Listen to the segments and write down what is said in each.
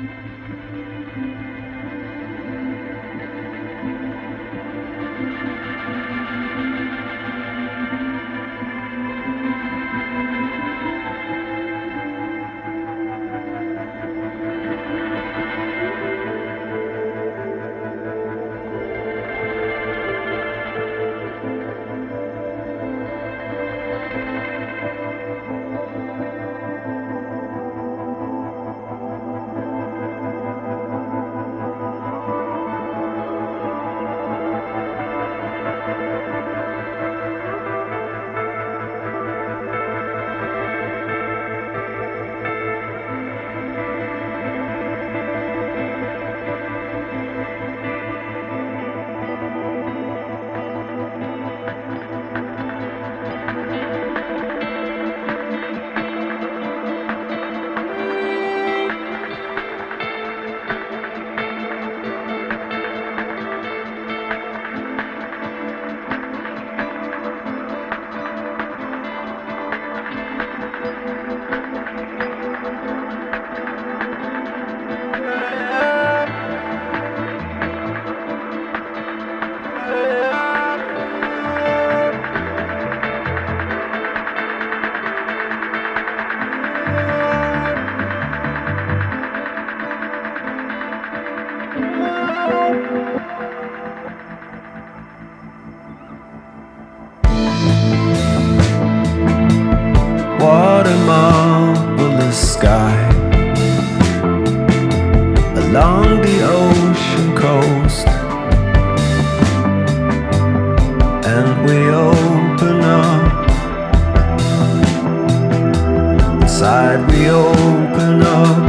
What a marvelous sky along the ocean coast, and we open up. Inside we open up,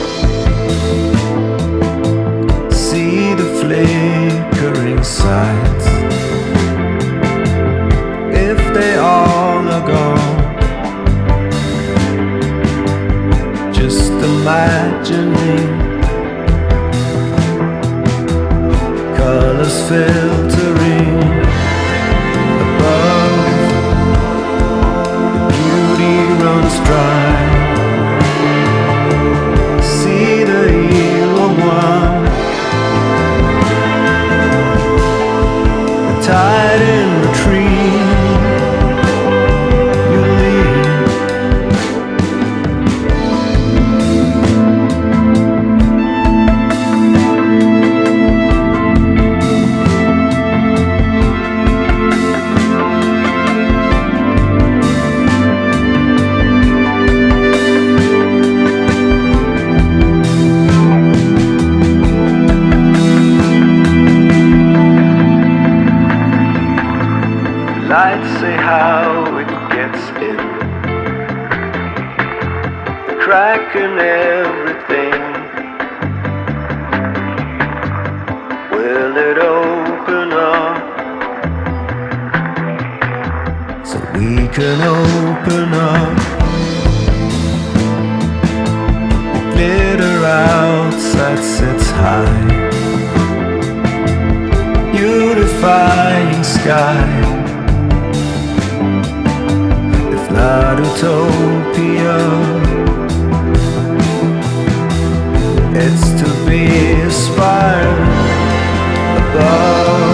see the flickering sights. If they all are gone, just imagining colors filtering above, beauty runs dry. See the Ile-aux-moines, the tide in retreat. Lights say how it gets in, the crack in everything. Will it open up so we can open up? The glitter outside sits high, unifying sky. Not utopia, it's to be aspired above.